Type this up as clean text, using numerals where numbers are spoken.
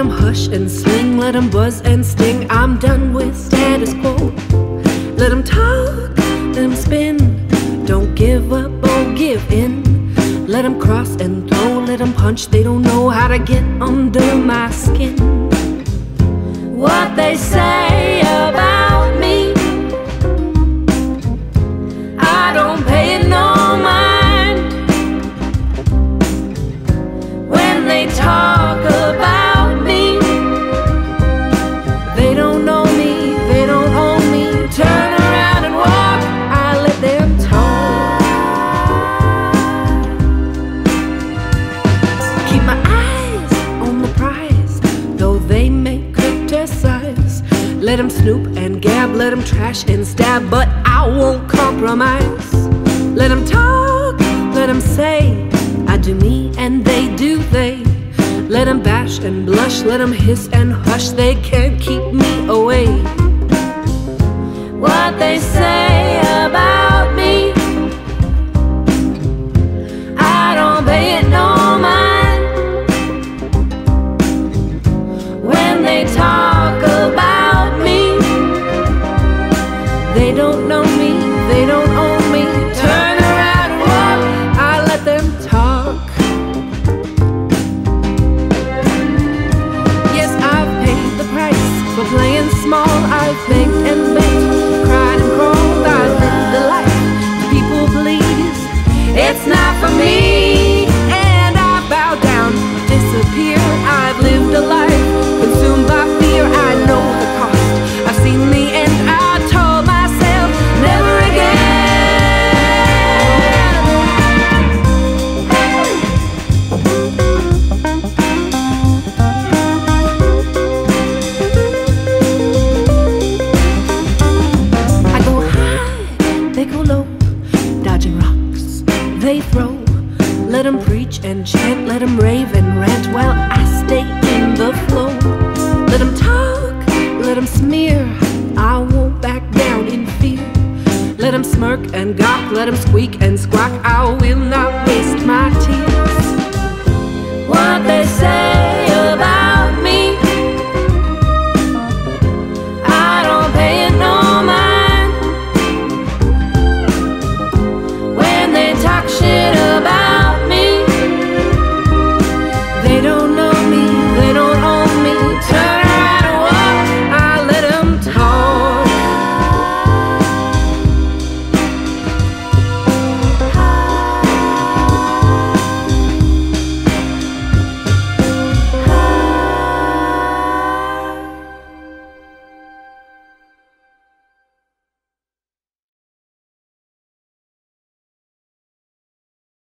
'em hush and sling, let 'em buzz and sting. I'm done with status quo. Let 'em talk, let 'em spin. Don't give up or give in. Let 'em cross and throw, let 'em punch. They don't know how to get under my skin. What they say about me, I don't pay it no mind. When they talk about me, they don't know me, they don't own me. Turn around and walk, I let them talk. Keep my eyes on the prize, though they may criticize. Let 'em snoop and gab, let 'em trash and stab, but I won't compromise. Let 'em talk, let 'em say, I do me and they do they. Let 'em bash and blush, let 'em hiss and hush. They can't keep me away. What they say about me, I don't pay it no mind. When they talk about me, they don't know me, they don't own me. Turn around and walk, I let them talk. Yes, I've paid the price for playing small. I've begged and begged, cried and crawled. I lived the life people please. It's not for me, and I bow down, disappear. I've lived a life consumed by fear. I know the cost, I've seen the end. I told myself never again. I go high, they go low, dodging rocks they throw. Let 'em preach and chant, let 'em rave and rant while I stay in the flow. Let 'em talk, let 'em smear, I won't back down in fear. Let 'em smirk and gawk, let 'em squeak and squawk, I will not